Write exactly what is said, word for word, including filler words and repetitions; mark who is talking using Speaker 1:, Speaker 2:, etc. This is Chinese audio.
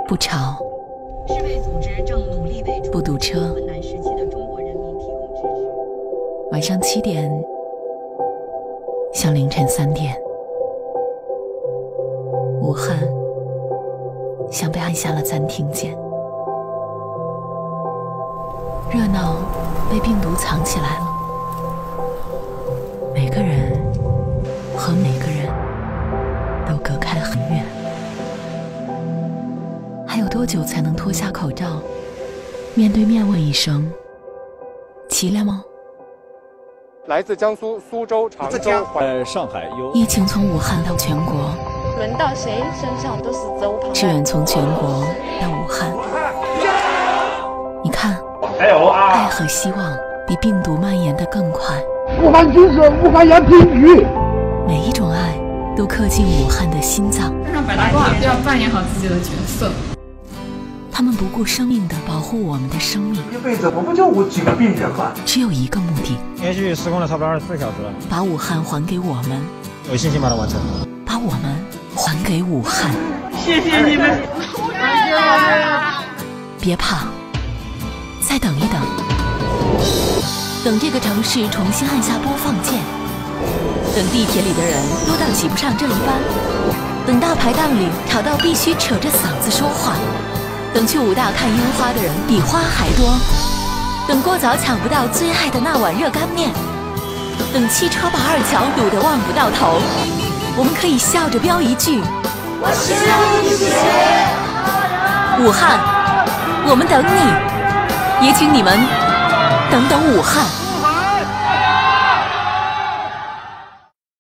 Speaker 1: 不吵，
Speaker 2: 世卫组织正努力为
Speaker 1: 不堵车。
Speaker 2: 困难时期的中国人民提供支持。
Speaker 1: 晚上七点，像凌晨三点，武汉像被按下了暂停键，热闹被病毒藏起来了，每个人和每个人都隔开很远。还有多久才能脱下口罩，面对面问一声齐了吗？
Speaker 3: 来自江苏苏州、常州、
Speaker 4: 在上海有
Speaker 1: 疫情从武汉到全国，
Speaker 5: 轮到谁身上都是责无旁
Speaker 1: 支
Speaker 5: 贷。
Speaker 1: 援从全国到武汉。你看，
Speaker 3: 加油啊！
Speaker 1: 爱和希望比病毒蔓延得更快。
Speaker 6: 武汉军事，武汉延平局。
Speaker 1: 每一种爱都刻进武汉的心脏。
Speaker 7: 让百大挂要扮演好自己的角色。
Speaker 1: 他们不顾生命地保护我们的生命。
Speaker 6: 一辈子我不就我几个病点吗？
Speaker 1: 只有一个目的，
Speaker 4: 连续施工了差不多二十四小时了，
Speaker 1: 把武汉还给我们，
Speaker 4: 有信心把它完成。
Speaker 1: 把我们还给武汉。
Speaker 6: 谢谢你们。
Speaker 1: 别怕，再等一等，等这个城市重新按下播放键，等地铁里的人多到挤不上这一班，等大排档里吵到必须扯着嗓子说话，等去武大看樱花的人比花还多，等过早抢不到最爱的那碗热干面，等汽车把二桥堵得望不到头，我们可以笑着飙一句：我是一起。武汉，我们等你，也请你们等等武汉。